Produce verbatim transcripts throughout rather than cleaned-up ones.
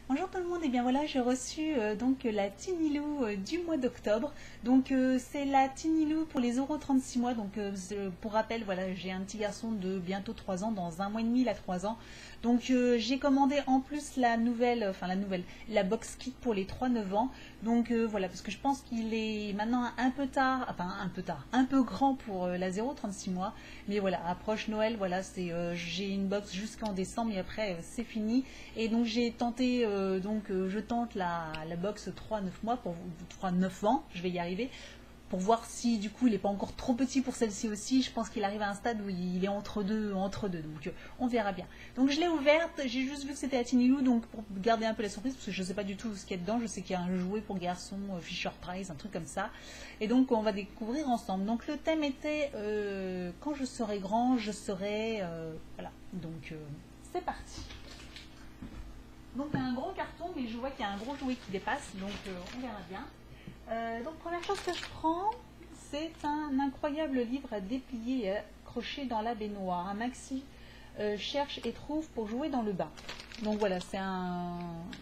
Bonjour tout le monde, et bien voilà, j'ai reçu euh, donc la Tinilou euh, du mois d'octobre. Donc euh, c'est la Tinilou pour les euros trente-six mois. Donc euh, pour rappel, voilà, j'ai un petit garçon de bientôt trois ans, dans un mois et demi il a trois ans. Donc euh, j'ai commandé en plus la nouvelle, enfin la nouvelle, la box kit pour les trois neuf ans. Donc euh, voilà, parce que je pense qu'il est maintenant un peu tard, enfin un peu tard, un peu grand pour euh, la zéro trente-six mois. Mais voilà, approche Noël, voilà, c'est euh, j'ai une box jusqu'en décembre et après euh, c'est fini. Et donc j'ai tenté, euh, donc euh, je tente la, la box trois neuf mois, pour trois neuf ans, je vais y arriver, pour voir si du coup il n'est pas encore trop petit pour celle-ci aussi. Je pense qu'il arrive à un stade où il est entre deux, entre deux, donc euh, on verra bien. Donc je l'ai ouverte, j'ai juste vu que c'était à Tinilou, donc pour garder un peu la surprise, parce que je ne sais pas du tout ce qu'il y a dedans. Je sais qu'il y a un jouet pour garçon, euh, Fisher Price, un truc comme ça. Et donc on va découvrir ensemble. Donc le thème était euh, quand je serai grand, je serai... Euh, voilà, donc euh, c'est parti. Donc il y a un gros carton, mais je vois qu'il y a un gros jouet qui dépasse, donc euh, on verra bien. Euh, donc première chose que je prends, c'est un incroyable livre à déplier et accrocher dans la baignoire. Un maxi euh, cherche et trouve pour jouer dans le bain. Donc voilà, c'est un,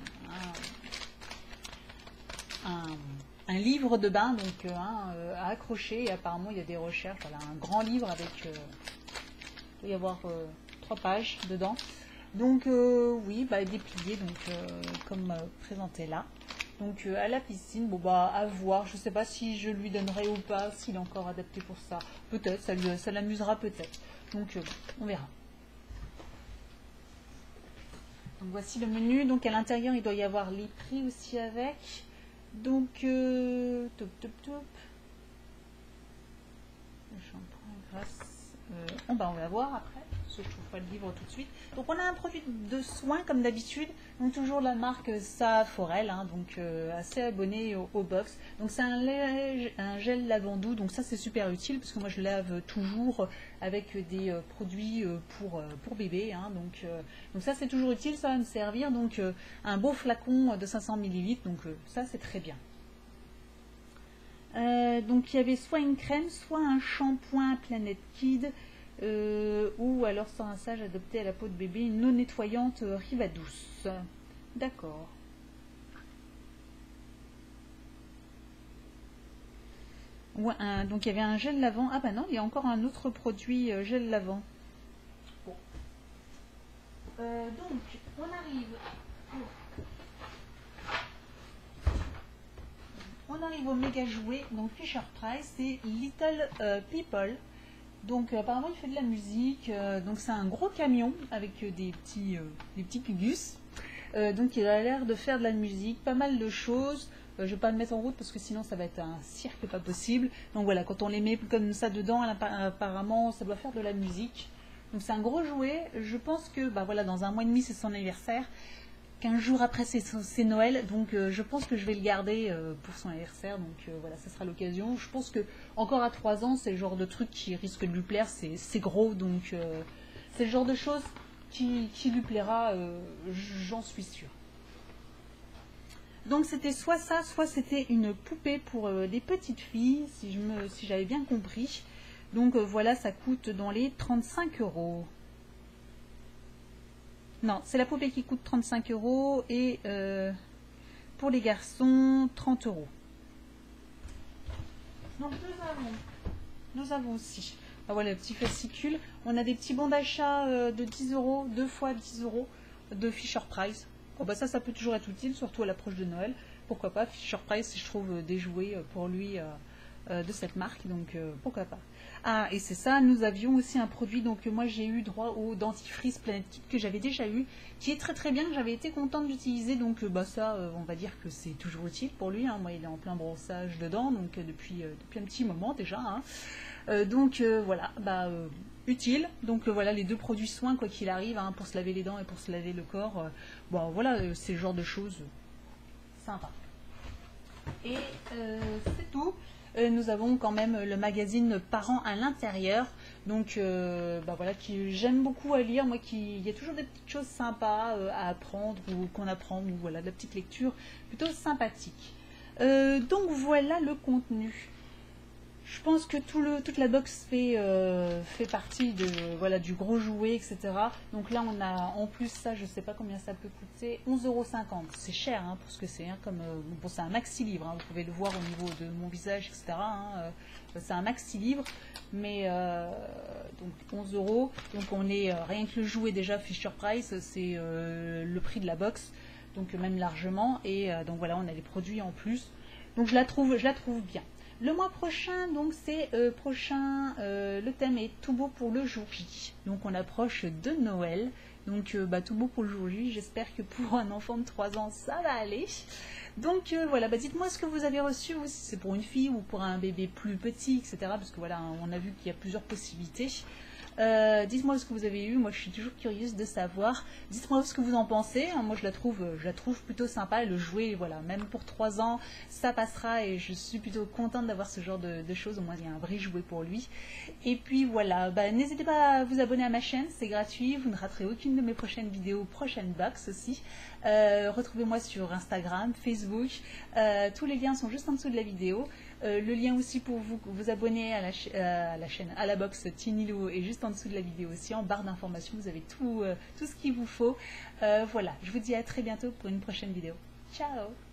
un, un, un livre de bain donc euh, hein, euh, à accrocher. Et apparemment il y a des recherches. Voilà, un grand livre avec, euh, il doit y avoir euh, trois pages dedans. Donc euh, oui, bah, déplié, donc euh, comme euh, présenté là. Donc euh, à la piscine, bon bah à voir, je sais pas si je lui donnerai ou pas, s'il est encore adapté pour ça. Peut-être, ça, lui, ça l'amusera peut-être. Donc euh, on verra. Donc voici le menu. Donc à l'intérieur, il doit y avoir les prix aussi avec. Donc euh, top top top. Le shampoing grasse. Euh, on, bah, on va voir après. Je trouve pas le livre tout de suite. Donc on a un produit de soin comme d'habitude, donc toujours la marque Saforel, hein, donc euh, assez abonné au, au box. Donc c'est un, un gel lavandou, donc ça c'est super utile parce que moi je lave toujours avec des euh, produits euh, pour, euh, pour bébé, hein, donc, euh, donc ça c'est toujours utile, ça va me servir. Donc euh, un beau flacon de cinq cents millilitres, donc euh, ça c'est très bien. Euh, donc il y avait soit une crème, soit un shampoing Planet Kid. Euh, ou alors sans rinçage adopté à la peau de bébé, non nettoyante euh, Rivadouce. D'accord. Ouais, un, donc il y avait un gel lavant. Ah bah non, il y a encore un autre produit euh, gel lavant. Bon. Euh, donc on arrive. On arrive au méga jouet. Donc Fisher Price, c'est Little euh, People. Donc euh, apparemment il fait de la musique, euh, donc c'est un gros camion avec euh, des petits euh, des petits cugus. Euh, donc il a l'air de faire de la musique, pas mal de choses. Euh, je ne vais pas le mettre en route parce que sinon ça va être un cirque pas possible. Donc voilà, quand on les met comme ça dedans, apparemment ça doit faire de la musique. Donc c'est un gros jouet. Je pense que bah voilà, dans un mois et demi c'est son anniversaire. quinze jours après c'est Noël, donc euh, je pense que je vais le garder euh, pour son anniversaire, donc euh, voilà, ça sera l'occasion. Je pense que encore à trois ans, c'est le genre de truc qui risque de lui plaire, c'est gros, donc euh, c'est le genre de choses qui, qui lui plaira, euh, j'en suis sûre. Donc c'était soit ça, soit c'était une poupée pour euh, des petites filles, si je me, si j'avais bien compris. Donc euh, voilà, ça coûte dans les trente-cinq euros. Non, c'est la poupée qui coûte trente-cinq euros et euh, pour les garçons, trente euros. Donc nous avons, nous avons aussi, ah voilà, le petit fascicule. On a des petits bons d'achat euh, de dix euros, deux fois dix euros de Fisher Price. Oh bah ça, ça peut toujours être utile, surtout à l'approche de Noël. Pourquoi pas, Fisher Price, je trouve des jouets pour lui euh, euh, de cette marque, donc euh, pourquoi pas. Ah, et c'est ça, nous avions aussi un produit, donc moi j'ai eu droit au dentifrice Planet Kit que j'avais déjà eu, qui est très très bien, que j'avais été contente d'utiliser, donc bah ça, euh, on va dire que c'est toujours utile pour lui, hein. Moi il est en plein brossage dedans, donc euh, depuis, euh, depuis un petit moment déjà, hein. euh, donc euh, voilà, bah euh, utile, donc euh, voilà les deux produits soins quoi qu'il arrive, hein, pour se laver les dents et pour se laver le corps, euh, bon voilà, euh, c'est le genre de choses euh, sympa. Et euh, c'est tout. Euh, nous avons quand même le magazine Parents à l'intérieur, donc euh, bah voilà, qui j'aime beaucoup à lire. Moi, qui il y a toujours des petites choses sympas euh, à apprendre ou qu'on apprend, ou voilà, de la petite lecture plutôt sympathique. Euh, donc voilà le contenu. Je pense que tout le, toute la box fait, euh, fait partie de, voilà, du gros jouet, et cetera. Donc là, on a en plus ça, je ne sais pas combien ça peut coûter, onze euros cinquante. C'est cher hein, pour ce que c'est. Hein, comme, euh, bon, c'est un maxi livre, hein, vous pouvez le voir au niveau de mon visage, et cetera. Hein, euh, c'est un maxi livre, mais euh, donc onze euros. Donc on est, euh, rien que le jouet déjà, Fisher Price, c'est euh, le prix de la box, donc même largement. Et euh, donc voilà, on a les produits en plus. Donc je la trouve, je la trouve bien. Le mois prochain, donc c'est euh, prochain, euh, le thème est tout beau pour le jour J. Donc on approche de Noël. Donc euh, bah, tout beau pour le jour J. J'espère que pour un enfant de trois ans, ça va aller. Donc euh, voilà, bah, dites-moi ce que vous avez reçu, si c'est pour une fille ou pour un bébé plus petit, et cetera. Parce que voilà, on a vu qu'il y a plusieurs possibilités. Euh, dites-moi ce que vous avez eu, moi je suis toujours curieuse de savoir. Dites-moi ce que vous en pensez, moi je la trouve, je la trouve plutôt sympa, le jouet, voilà, même pour trois ans, ça passera et je suis plutôt contente d'avoir ce genre de, de choses, au moins il y a un vrai jouet pour lui. Et puis voilà, bah, n'hésitez pas à vous abonner à ma chaîne, c'est gratuit, vous ne raterez aucune de mes prochaines vidéos, prochaines box aussi. Euh, retrouvez-moi sur Instagram, Facebook, euh, tous les liens sont juste en dessous de la vidéo. Euh, le lien aussi pour vous vous abonner à la, euh, à la chaîne, à la box Tinilou est juste en dessous de la vidéo aussi, en barre d'informations, vous avez tout, euh, tout ce qu'il vous faut. Euh, voilà, je vous dis à très bientôt pour une prochaine vidéo. Ciao!